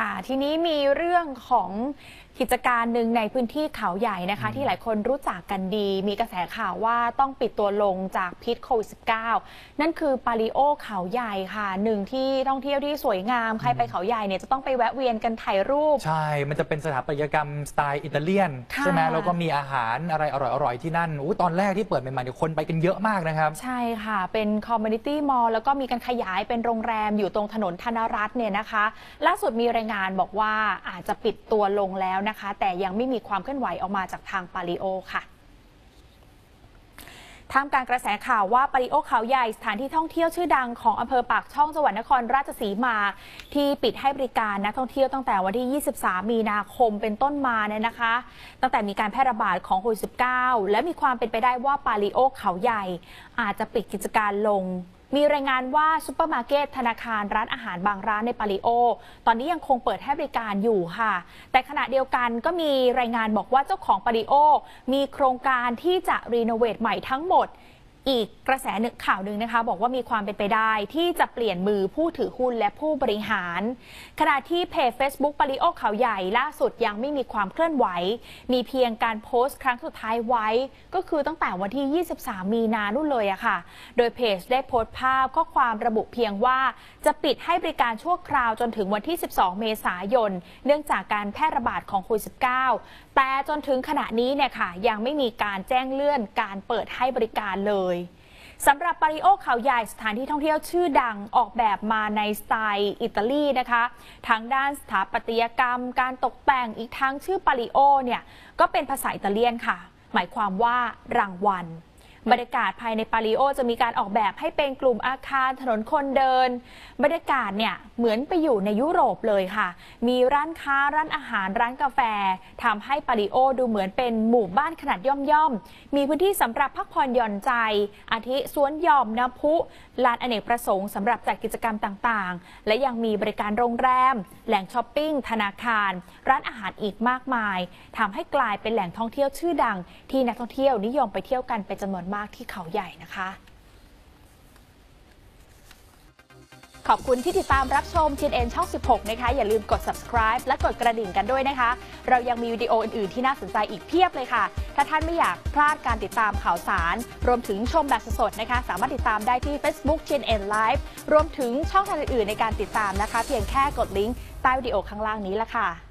ค่ะทีนี้มีเรื่องของกิจการหนึ่งในพื้นที่เขาใหญ่นะคะที่หลายคนรู้จักกันดีมีกระแสข่าวว่าต้องปิดตัวลงจากพิษโควิด -19 นั่นคือปาริโอเขาใหญ่ค่ะหนึ่งที่ท่องเที่ยวที่สวยงามใครไปเขาใหญ่เนี่ยจะต้องไปแวะเวียนกันถ่ายรูปใช่มันจะเป็นสถาปัตยกรรมสไตล์อิตาเลียนใช่ไหมแล้วก็มีอาหารอะไรอร่อยๆที่นั่นตอนแรกที่เปิดใหม่ๆเนี่ยคนไปกันเยอะมากนะครับใช่ค่ะเป็นคอมมูนิตี้มอลล์แล้วก็มีการขยายเป็นโรงแรมอยู่ตรงถนนธนรัตน์เนี่ยนะคะล่าสุดมีรายงานบอกว่าอาจจะปิดตัวลงแล้วนะคะแต่ยังไม่มีความเคลื่อนไหวออกมาจากทางปาริโอค่ะท่ามกลางกระแสข่าวว่าปาริโอเขาใหญ่สถานที่ท่องเที่ยวชื่อดังของอำเภอปากช่องจังหวัดนครราชสีมาที่ปิดให้บริการนักท่องเที่ยวตั้งแต่วันที่ 23 มีนาคมเป็นต้นมาเนี่ยนะคะตั้งแต่มีการแพร่ระบาดของโควิด -19 และมีความเป็นไปได้ว่าปาริโอเขาใหญ่อาจจะปิดกิจการลงมีรายงานว่าซุปเปอร์มาร์เก็ตธนาคารร้านอาหารบางร้านในปาริโอตอนนี้ยังคงเปิดให้บริการอยู่ค่ะแต่ขณะเดียวกันก็มีรายงานบอกว่าเจ้าของปาริโอมีโครงการที่จะรีโนเวทใหม่ทั้งหมดอีกกระแสข่าวหนึ่งนะคะบอกว่ามีความเป็นไปได้ที่จะเปลี่ยนมือผู้ถือหุ้นและผู้บริหารขณะที่เพจ Facebook ปาริโอเขาใหญ่ล่าสุดยังไม่มีความเคลื่อนไหวมีเพียงการโพสต์ครั้งสุดท้ายไว้ก็คือตั้งแต่วันที่ 23 มีนานู่นเลยอะค่ะโดยเพจได้โพสต์ภาพข้อความระบุเพียงว่าจะปิดให้บริการชั่วคราวจนถึงวันที่ 12 เมษายนเนื่องจากการแพร่ระบาดของโควิด -19 แต่จนถึงขณะนี้เนี่ยค่ะยังไม่มีการแจ้งเลื่อนการเปิดให้บริการเลยสำหรับปาริโอเขาใหญ่สถานที่ท่องเที่ยวชื่อดังออกแบบมาในสไตล์อิตาลีนะคะทั้งด้านสถาปัตยกรรมการตกแต่งอีกทั้งชื่อปาริโอเนี่ยก็เป็นภาษาอิตาเลียนค่ะหมายความว่ารางวัลบรรยากาศภายในปาริโอจะมีการออกแบบให้เป็นกลุ่มอาคารถนนคนเดินบรรยากาศเนี่ยเหมือนไปอยู่ในยุโรปเลยค่ะมีร้านค้าร้านอาหารร้านกาแฟทำให้ปาริโอดูเหมือนเป็นหมู่บ้านขนาดย่อมๆมีพื้นที่สำหรับพักผ่อนหย่อนใจอาทิสวนหย่อมน้ำพุลานอเนกประสงค์สำหรับจัดกิจกรรมต่างๆและยังมีบริการโรงแรมแหล่งช้อปปิ้งธนาคารร้านอาหารอีกมากมายทำให้กลายเป็นแหล่งท่องเที่ยวชื่อดังที่นักท่องเที่ยวนิยมไปเที่ยวกันเป็นจำนวนมากที่เขาใหญ่นะคะขอบคุณที่ติดตามรับชม TNN ช่อง 16 นะคะอย่าลืมกด subscribe และกดกระดิ่งกันด้วยนะคะเรายังมีวิดีโออื่นๆที่น่าสนใจอีกเพียบเลยค่ะถ้าท่านไม่อยากพลาดการติดตามข่าวสารรวมถึงชมแบบสดๆนะคะสามารถติดตามได้ที่ Facebook TNN Live รวมถึงช่องทางอื่นๆในการติดตามนะคะเพียงแค่กดลิงก์ใต้วิดีโอข้างล่างนี้ละค่ะ